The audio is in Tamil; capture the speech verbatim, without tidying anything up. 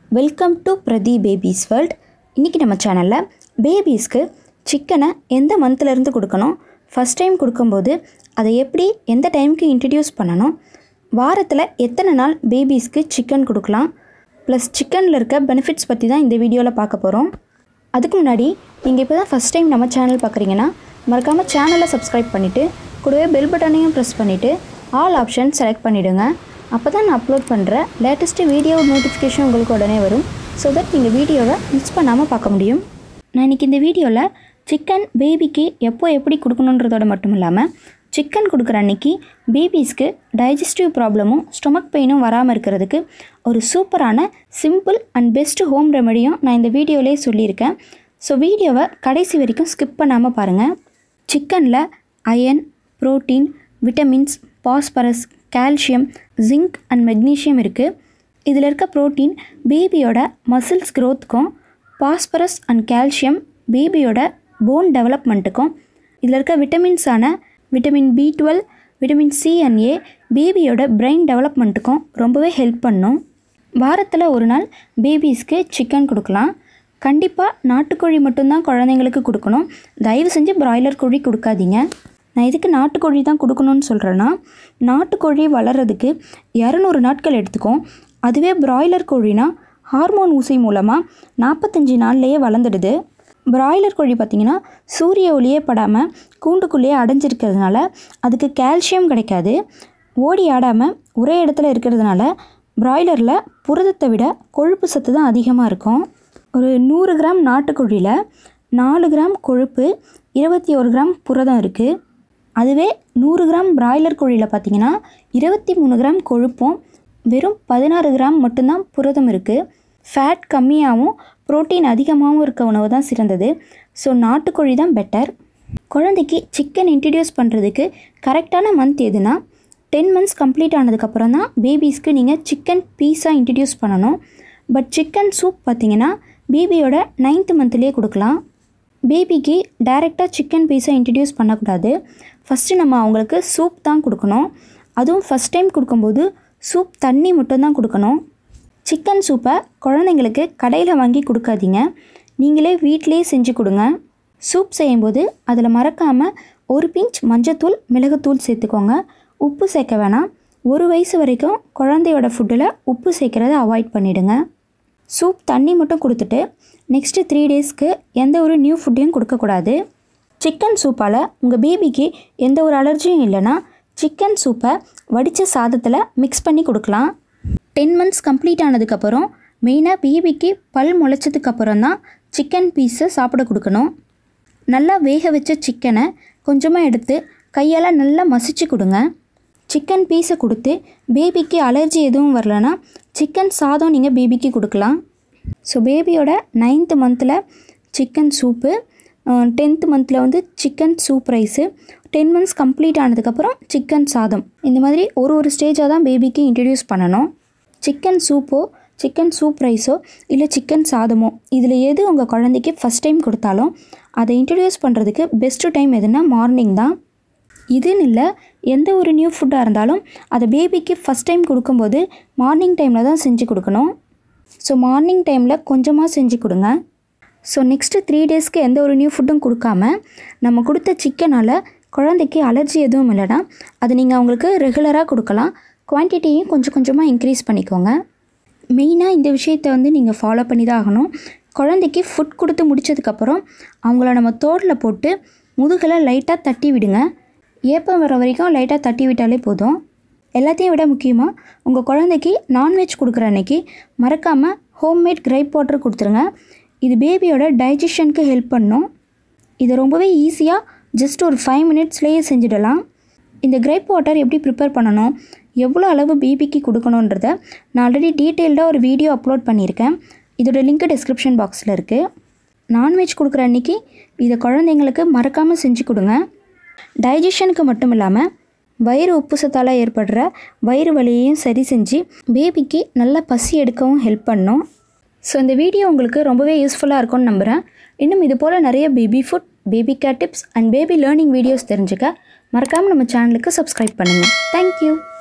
Welcome to Prathi babies world. இன்றைக்கி நம்ம சேனலில் பேபிஸ்க்கு சிக்கனை எந்த மந்த்லேருந்து கொடுக்கணும், ஃபஸ்ட் டைம் கொடுக்கும்போது அதை எப்படி எந்த டைமுக்கு இன்ட்ரடியூஸ் பண்ணணும், வாரத்தில் எத்தனை நாள் பேபிஸ்க்கு சிக்கன் கொடுக்கலாம், ப்ளஸ் சிக்கனில் இருக்க பெனிஃபிட்ஸ் பற்றி தான் இந்த வீடியோவில் பார்க்க போகிறோம். அதுக்கு முன்னாடி நீங்கள் இப்போ தான் ஃபஸ்ட் டைம் நம்ம சேனல் பார்க்குறீங்கன்னா மறக்காமல் சேனலை சப்ஸ்கிரைப் பண்ணிவிட்டு கூடவே பெல் பட்டனையும் ப்ரெஸ் பண்ணிவிட்டு ஆல் ஆப்ஷன் செலக்ட் பண்ணிவிடுங்க. அப்போ தான் நான் அப்லோட் பண்ணுற லேட்டஸ்ட்டு வீடியோ நோட்டிஃபிகேஷன் உங்களுக்கு உடனே வரும். ஸோ தட் நீங்கள் வீடியோவை மிஸ் பண்ணாமல் பார்க்க முடியும். நான் இன்றைக்கி இந்த வீடியோவில் சிக்கன் பேபிக்கு எப்போ எப்படி கொடுக்கணுன்றதோட மட்டும் இல்லாமல் சிக்கன் கொடுக்குற அன்றைக்கி பேபிஸ்க்கு டைஜஸ்டிவ் ப்ராப்ளமும் ஸ்டொமக் பெயினும் வராமல் இருக்கிறதுக்கு ஒரு சூப்பரான சிம்பிள் அண்ட் பெஸ்ட்டு ஹோம் ரெமெடியும் நான் இந்த வீடியோவிலே சொல்லியிருக்கேன். ஸோ வீடியோவை கடைசி வரைக்கும் ஸ்கிப் பண்ணாமல் பாருங்கள். சிக்கனில் iron, protein, vitamins, phosphorus, calcium, zinc and magnesium இருக்குது. இதில் இருக்க புரோட்டீன் பேபியோட மசில்ஸ் க்ரோத்துக்கும், பாஸ்பரஸ் அண்ட் கால்சியம் பேபியோட போன் டெவலப்மெண்ட்டுக்கும், இதில் இருக்க விட்டமின்ஸான vitamin B twelve, vitamin C and A பேபியோட பிரெயின் டெவலப்மெண்ட்டுக்கும் ரொம்பவே ஹெல்ப் பண்ணும். வாரத்தில் ஒரு நாள் பேபிஸ்க்கு சிக்கன் கொடுக்கலாம். கண்டிப்பாக நாட்டுக்கோழி மட்டும்தான் குழந்தைங்களுக்கு கொடுக்கணும். தயவு செஞ்சு பிராய்லர் கோழி கொடுக்காதீங்க. நான் இதுக்கு நாட்டுக்கோழி தான் கொடுக்கணும்னு சொல்கிறேன்னா, நாட்டுக்கோழி வளர்கிறதுக்கு இரநூறு நாட்கள் எடுத்துக்கும். அதுவே பிராய்லர் கோழினா ஹார்மோன் ஊசி மூலமாக நாற்பத்தஞ்சு நாள்லேயே வளர்ந்துடுது. பிராய்லர் கோழி பார்த்திங்கன்னா சூரிய ஒளியே படாமல் கூண்டுக்குள்ளேயே அடைஞ்சிருக்கிறதுனால அதுக்கு கால்சியம் கிடைக்காது. ஓடி ஆடாமல் ஒரே இடத்துல இருக்கிறதுனால பிராய்லரில் புரதத்தை விட கொழுப்பு சத்து தான் அதிகமாக இருக்கும். ஒரு நூறு கிராம் நாட்டுக்கோழியில் நாலு கிராம் கொழுப்பு, இருபத்தி ஒரு கிராம் புரதம் இருக்குது. அதுவே நூறு கிராம் பிராய்லர் கோழியில் பார்த்திங்கன்னா இருபத்தி மூணு கிராம் கொழுப்பும் வெறும் பதினாறு கிராம் மட்டும்தான் புரதம் இருக்குது. ஃபேட் கம்மியாகவும் புரோட்டீன் அதிகமாகவும் இருக்க உணவு தான் சிறந்தது. ஸோ நாட்டுக்கோழி தான் பெட்டர். குழந்தைக்கு சிக்கன் இன்ட்ரடியூஸ் பண்ணுறதுக்கு கரெக்டான மந்த் எதுனா டென் மந்த்ஸ் கம்ப்ளீட் ஆனதுக்கப்புறம் தான் பேபிஸ்க்கு நீங்கள் சிக்கன் பீஸாக இன்ட்ரடியூஸ் பண்ணணும். பட் சிக்கன் சூப் பார்த்திங்கன்னா பேபியோட நைன்த்து மந்த்லேயே கொடுக்கலாம். பேபிக்கு டைரெக்டாக சிக்கன் பீஸை இன்ட்ரடியூஸ் பண்ணக்கூடாது. ஃபஸ்ட்டு நம்ம அவங்களுக்கு சூப் தான் கொடுக்கணும். அதுவும் ஃபஸ்ட் டைம் கொடுக்கும்போது சூப் தண்ணி மட்டும்தான் கொடுக்கணும். சிக்கன் சூப்பை குழந்தைங்களுக்கு கடையில் வாங்கி கொடுக்காதீங்க. நீங்களே வீட்டிலே செஞ்சு கொடுங்க. சூப் செய்யும்போது அதில் மறக்காமல் ஒரு பிஞ்ச் மஞ்சத்தூள், மிளகுத்தூள் சேர்த்துக்கோங்க. உப்பு சேர்க்க வேணாம். ஒரு வயசு வரைக்கும் குழந்தையோட ஃபுட்டில் உப்பு சேர்க்குறத அவாய்ட் பண்ணிவிடுங்க. சூப் தண்ணி மட்டும் கொடுத்துட்டு நெக்ஸ்ட்டு த்ரீ டேஸ்க்கு எந்த ஒரு நியூ ஃபுட்டையும் கொடுக்கக்கூடாது. சிக்கன் சூப்பால் உங்கள் பேபிக்கு எந்த ஒரு அலர்ஜியும் இல்லைன்னா சிக்கன் சூப்பை வடித்த சாதத்தில் மிக்ஸ் பண்ணி கொடுக்கலாம். டென் மந்த்ஸ் கம்ப்ளீட் ஆனதுக்கப்புறம் மெயினாக பேபிக்கு பல் முளைச்சதுக்கப்புறம் தான் சிக்கன் பீஸை சாப்பிட கொடுக்கணும். நல்லா வேக வச்ச சிக்கனை கொஞ்சமாக எடுத்து கையால் நல்லா மசிச்சு கொடுங்க. சிக்கன் பீஸை கொடுத்து பேபிக்கு அலர்ஜி எதுவும் வரலன்னா சிக்கன் சாதம் நீங்கள் பேபிக்கு கொடுக்கலாம். ஸோ பேபியோட நைன்த்து மந்தில் சிக்கன் சூப்பு, டென்த்து மந்தில் வந்து chicken soup rice, ten months complete ஆனதுக்கப்புறம் சிக்கன் சாதம், இந்த மாதிரி ஒரு ஒரு ஸ்டேஜாக தான் பேபிக்கு இன்ட்ரடியூஸ் பண்ணணும். சிக்கன் சூப்போ, சிக்கன் சூப் ரைஸோ இல்லை சிக்கன் சாதமோ இதில் எது உங்கள் குழந்தைக்கு ஃபஸ்ட் டைம் கொடுத்தாலும் அதை இன்ட்ரடியூஸ் பண்ணுறதுக்கு பெஸ்ட்டு டைம் எதுனா மார்னிங் தான். இதுன்னு இல்லை, எந்த ஒரு நியூ ஃபுட்டாக இருந்தாலும் அதை பேபிக்கு ஃபஸ்ட் டைம் கொடுக்கும்போது மார்னிங் டைமில் தான் செஞ்சு கொடுக்கணும். ஸோ மார்னிங் டைமில் கொஞ்சமாக செஞ்சு கொடுங்க. ஸோ நெக்ஸ்ட்டு த்ரீ டேஸ்க்கு எந்த ஒரு நியூ ஃபுட்டும் கொடுக்காம நம்ம கொடுத்த சிக்கனால் குழந்தைக்கு அலர்ஜி எதுவும் இல்லைனா அது நீங்கள் அவங்களுக்கு ரெகுலராக கொடுக்கலாம். குவான்டிட்டியும் கொஞ்சம் கொஞ்சமாக இன்க்ரீஸ் பண்ணிக்கோங்க. மெயினாக இந்த விஷயத்தை வந்து நீங்கள் ஃபாலோ பண்ணி தான் ஆகணும். குழந்தைக்கு ஃபுட் கொடுத்து முடித்ததுக்கப்புறம் அவங்கள நம்ம தோட்டில் போட்டு முதுகில் லைட்டாக தட்டி விடுங்க. ஏப்பம் வர வரைக்கும் லைட்டாக தட்டி விட்டாலே போதும். எல்லாத்தையும் விட முக்கியமாக உங்கள் குழந்தைக்கு நான்வெஜ் கொடுக்குற அன்றைக்கி மறக்காமல் ஹோம்மேட் கிரைப் வாட்டர் கொடுத்துருங்க. இது பேபியோட டைஜஷனுக்கு ஹெல்ப் பண்ணும். இது ரொம்பவே ஈஸியாக ஜஸ்ட் ஒரு ஃபைவ் மினிட்ஸ்லேயே செஞ்சிடலாம். இந்த கிரைப் வாட்டர் எப்படி ப்ரிப்பேர் பண்ணணும், எவ்வளோ அளவு பேபிக்கு கொடுக்கணுன்றத நான் ஆல்ரெடி டீட்டெயில்டாக ஒரு வீடியோ அப்லோட் பண்ணியிருக்கேன். இதோட லிங்க் டிஸ்கிரிப்ஷன் பாக்ஸில் இருக்குது. நான்வெஜ் கொடுக்குற அன்றைக்கி இதை குழந்தைங்களுக்கு மறக்காமல் செஞ்சு கொடுங்க. டைஜஷனுக்கு மட்டும் இல்லாமல் வயிறு உப்புசத்தால் ஏற்படுற வயிறு வலியையும் சரி செஞ்சு பேபிக்கு நல்ல பசி எடுக்கவும் ஹெல்ப் பண்ணும். ஸோ இந்த வீடியோ உங்களுக்கு ரொம்பவே யூஸ்ஃபுல்லாக இருக்கும்னு நம்புகிறேன். இன்னும் இது போல் நிறைய baby food, baby care tips and baby learning videos தெரிஞ்சுக்க மறக்காமல் நம்ம சேனலுக்கு சப்ஸ்கிரைப் பண்ணுங்கள். தேங்க்யூ.